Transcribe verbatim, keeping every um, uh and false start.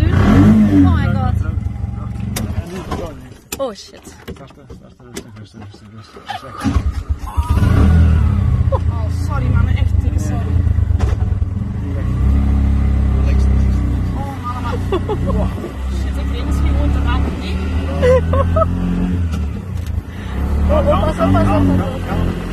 doen. Oh my god. Oh shit. Oh, sorry man, echt dikke sorry. Oh man, man. Shit, ik weet misschien gewoon te laat. Nee? Oh, pas op, pas op, pas op.